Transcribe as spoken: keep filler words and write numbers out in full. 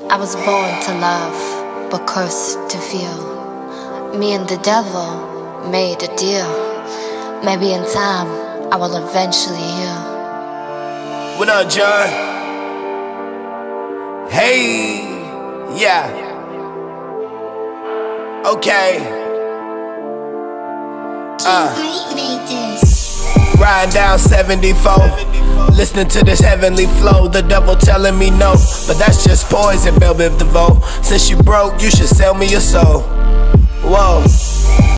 I was born to love, but cursed to feel. Me and the devil made a deal. Maybe in time, I will eventually heal. What up, John? Hey, yeah. Okay. Uh. Riding down seventy-four, listening to this heavenly flow. The devil telling me no, but that's just poison, Belle Biv DeVoe. Since you broke, you should sell me your soul. Whoa.